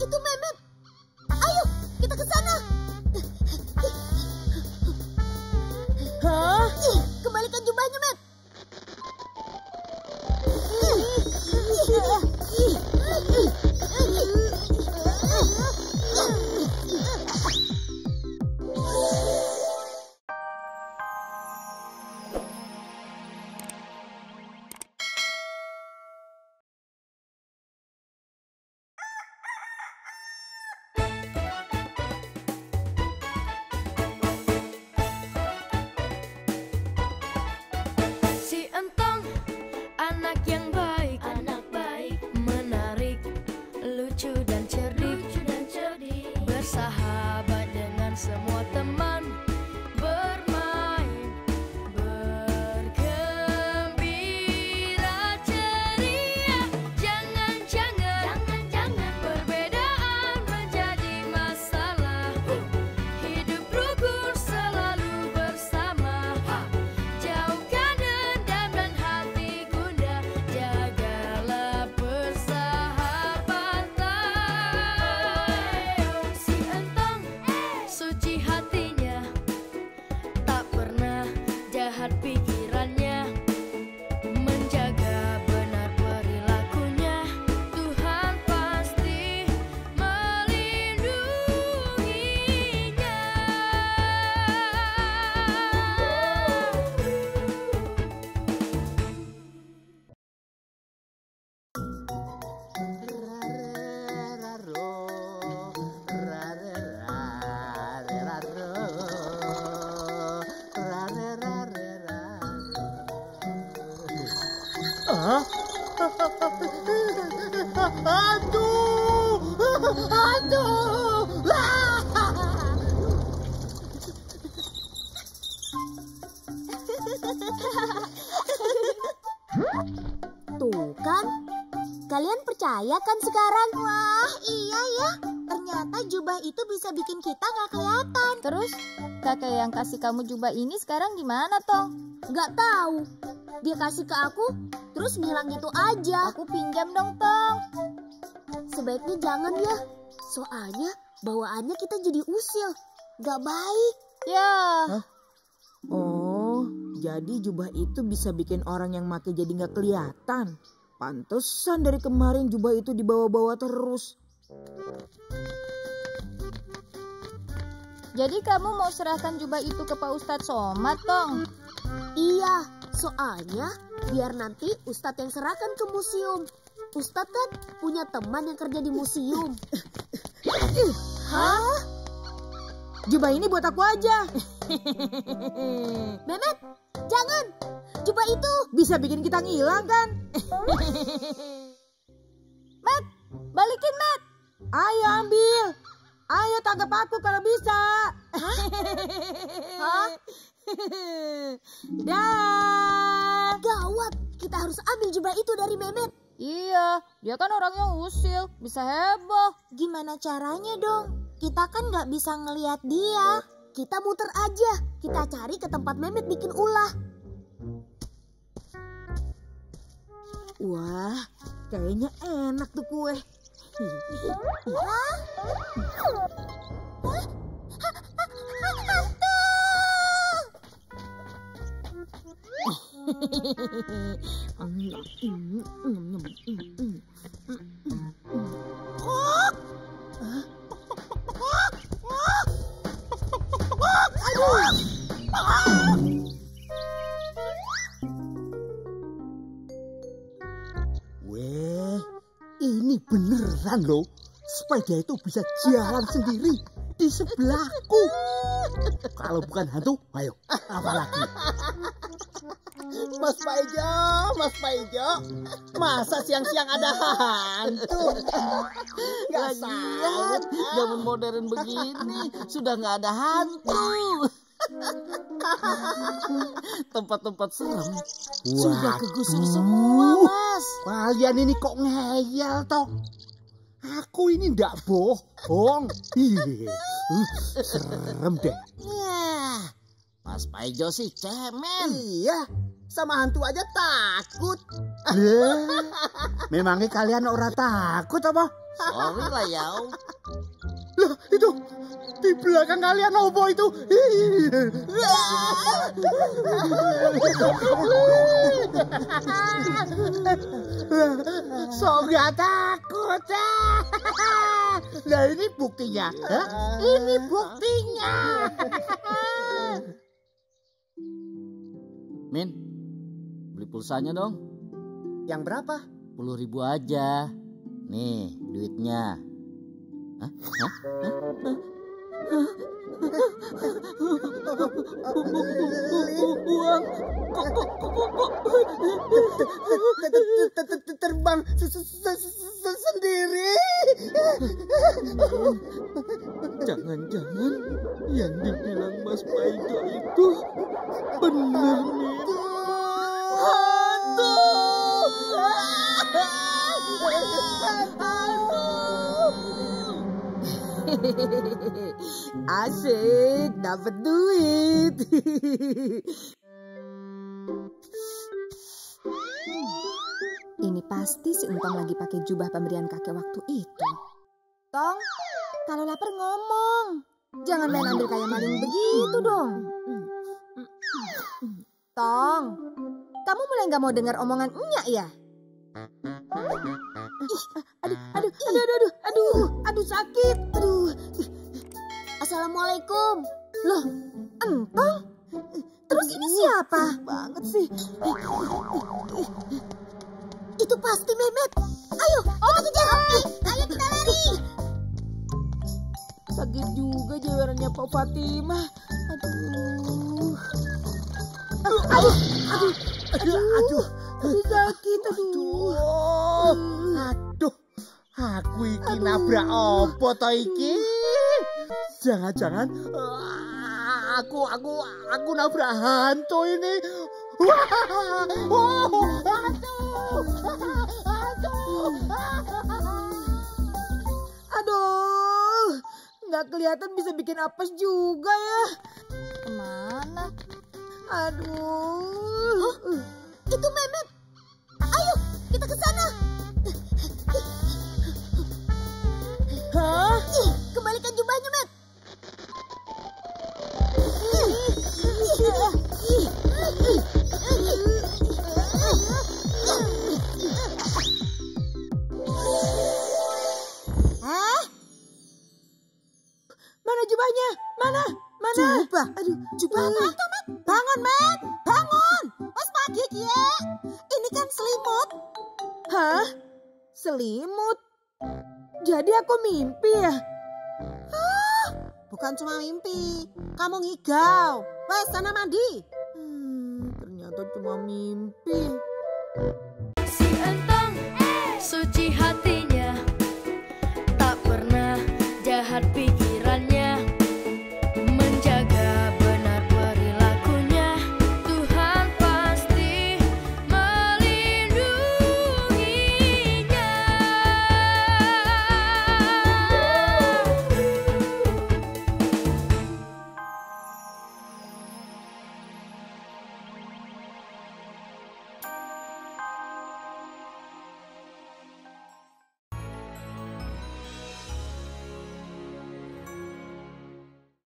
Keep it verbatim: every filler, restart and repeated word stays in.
Itu Mehmet. Ayo, kita ke sana. Hah? Kembalikan jubahnya, Met. Si Entong, anak yang baik, anak baik, menarik, lucu dan cerdik, lucu dan cerdik, bersahabat dengan semua teman, bermain, bergembira ceria. Jangan, jangan, jangan, jangan perbedaan menjadi masalah. Hidup rukun selalu bersama. Jauhkan dendam dan hati gundah, jagalah persahabatan. Si Entong suci hatinya, tak pernah jahat pikirannya, menjaga benar perilakunya. Tuhan pasti melindunginya. Hah? Aduh! Aduh! Tuh kan, kalian percaya kan sekarang? Wah, iya ya. Ternyata jubah itu bisa bikin kita nggak kelihatan. Terus, kakek yang kasih kamu jubah ini sekarang gimana, Tong? Nggak tahu. Dia kasih ke aku, terus bilang gitu aja. Aku pinjam dong, Tong. Sebaiknya jangan ya. Soalnya bawaannya kita jadi usil. Nggak baik. Ya, Oh, jadi jubah itu bisa bikin orang yang make jadi nggak kelihatan. Pantesan dari kemarin jubah itu dibawa-bawa terus. jadi kamu mau serahkan jubah itu ke Pak Ustadz Somad, Tong? Iya, soalnya biar nanti Ustadz yang serahkan ke museum. Ustadz kan punya teman yang kerja di museum. Hah? Jubah ini buat aku aja. Mehmet, jangan. Jubah itu Bisa bikin kita ngilang kan? Matt, balikin, Matt. Ayo ambil. Ayo tangkap aku kalau bisa. Hah? Dah. Gawat. Kita harus ambil jubah itu dari Mehmet. Iya, dia kan orangnya usil, bisa heboh. Gimana caranya dong? Kita kan nggak bisa ngelihat dia. Kita muter aja. Kita cari ke tempat Mehmet bikin ulah. Wah, kayaknya enak tuh kue. Hah? Hah? Weh, ini beneran loh. Sepeda itu bisa jalan sendiri di sebelahku. Kalau bukan hantu, ayo, apa lagi? Mas Paijo, Mas Paijo, masa siang-siang ada hantu? Gak Lagian, zaman modern begini sudah nggak ada hantu. Tempat-tempat serem sudah kegusur semua, Mas. Kalian ini kok ngeyel toh? Aku ini ndak bohong. Ih, uh, serem deh. Ya, Mas Paijo sih cemen. Iya, sama hantu aja takut. Eh, memangnya kalian orang takut apa? Sorry lah ya. Loh, itu di belakang kalian apa itu? So nggak takut. Nah ini buktinya. Hah? Ini buktinya. Min, beli pulsanya dong. Yang berapa? Sepuluh ribu aja. Nih, duitnya. Hah? Hah? Hah? Uang kok kok kok kok Terbang sendiri. jangan-jangan yang dibilang Mas Paijo itu benar nih. Hantu! Asik, dapat duit. Ini pasti si Entong lagi pakai jubah pemberian kakek waktu itu. Tong, kalau lapar ngomong. Jangan main ambil kayak maling begitu dong. Tong, kamu mulai gak mau dengar omongan enyak ya? Ih, aduh, aduh, aduh, aduh, aduh, aduh, aduh sakit, aduh. Assalamualaikum. Loh, Entong? Terus ini siapa? Banget sih. Itu pasti Mehmet. Ayo, kita kejar. Ayo kita lari. Sakit juga jewerannya Pak Fatimah. Aduh. Aduh, aduh, aduh, aduh, aduh, aduh sakit, aduh. Aduh, aku iki nabrak apa to iki? Jangan-jangan uh, aku aku aku nabrak hantu ini. Wah, oh, hantu, hantu. Aduh, nggak kelihatan bisa bikin apes juga ya. Kemana? Aduh. Itu Mehmet. Ayo, kita ke sana. Hah? Ih, kembalikan jubahnya, Met. Hah? Mana jubahnya? Mana? Mana? Jubah? Aduh, Jubah apa tuh, Met? Bangun, Met. Bangun. Mas pagi, Kie. Ini kan selimut. Hah? Selimut? Jadi aku mimpi ya? Bukan cuma mimpi. Kamu ngigau. Wes, sana mandi. Hmm, ternyata cuma mimpi. Si Entong suci hatinya.